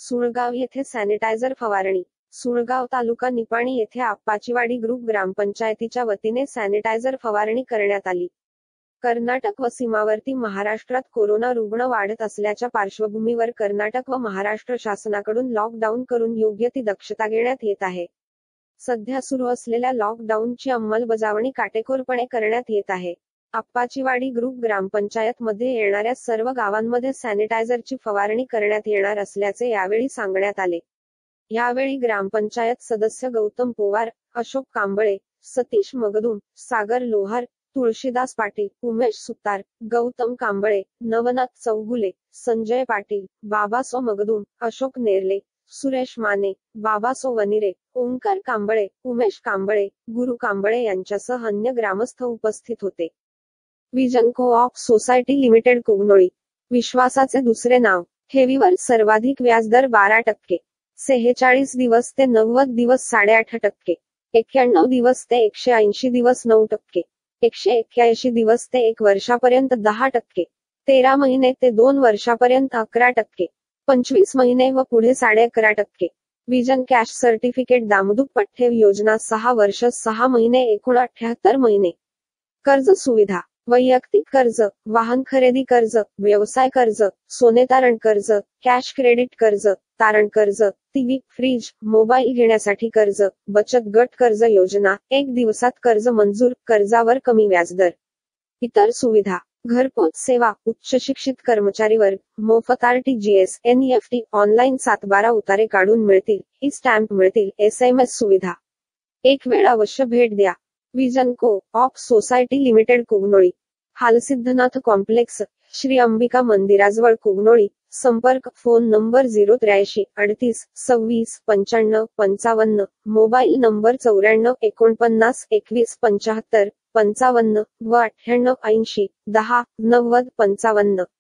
सुळगाव येथे सॅनिटायझर फवारणी. सुळगाव तालुका निपाणी येथे आप्पाचीवाडी ग्रुप ग्रामपंचायतीच्या वतीने सॅनिटायझर फवारणी करण्यात आली. कर्नाटक व सीमावर्ती महाराष्ट्रात कोरोना रुग्ण वाढत असल्याच्या पार्श्वभूमीवर कर्नाटक व महाराष्ट्र शासनाकडून लॉकडाऊन करून योग्य ती दक्षता घेण्यात येत आहे. सध्या सुरू असलेल्या लॉकडाऊनची अंमलबजावणी काटेकोरपणे करण्यात येत आहे. आप्पाचीवाडी ग्रुप ग्रामपंचायत मध्ये येणाऱ्या सर्व गावांमध्ये सॅनिटायझरची फवारणी करण्यात येणार असल्याचे यावेळी सांगण्यात आले. यावेळी ग्रामपंचायत सदस्य गौतम पोवार, अशोक कांबळे, सतीश मगदूम, सागर लोहार, तुळशीदास पाटील, उमेश सुतार, गौतम कांबळे, नवनाथ चौगुले, संजय पाटील, बाबासो मगदूम, अशोक नेरले, सुरेश माने, बाबासो वनिरे, ओंकार कांबळे, उमेश कांबळे, गुरु कांबळे यांच्यासह अन्य ग्रामस्थ उपस्थित होते. Vision co-op society limited Kugnoli. विश्वासाचे दुसरे नाव. ठेवीवर सर्वाधिक व्याजदर 12%. 46 दिवस ते 90 दिवस 8.5%. 91 दिवस ते 180 दिवस 9%. 181 दिवस ते 1 वर्षापर्यंत 10%. 13 महिने ते 2 वर्षापर्यंत 11%. 25 महिने व पुढे 11.5%. विजन कॅश सर्टिफिकेट दामदूक पठ्ठेव योजना 6 वर्ष 6 महिने एकूण 78 महिने. कर्ज सुविधा. वैयक्तिक कर्ज, वाहन खरेदी कर्ज, व्यवसाय कर्ज, सोने तारण कर्ज, कॅश क्रेडिट कर्ज, तारण कर्ज, टीव्ही, फ्रीज, मोबाईल घेण्यासाठी कर्ज, बचत गट कर्ज योजना, 1 दिवसात कर्ज मंजूर, कर्जावर कमी व्याजदर. इतर सुविधा. घरपोच सेवा, उच्च शिक्षित कर्मचारी वर्ग, मोफत RTGS, NEFT, ऑनलाईन 7/12 उतारे काढून मिळतील, ई-स्टॅम्प मिळतील, SMS सुविधा. एक वेळ अवश्य भेट द्या. Vision co-op society limited Kugnoli. Halsiddhanath complex, Shri Ambika मंदिराजवळ कुगनोळी. संपर्क फोन नंबर 083 38 26 95 55, मोबाईल नंबर 94 49 21 75 55 व 98 80 10 90 55.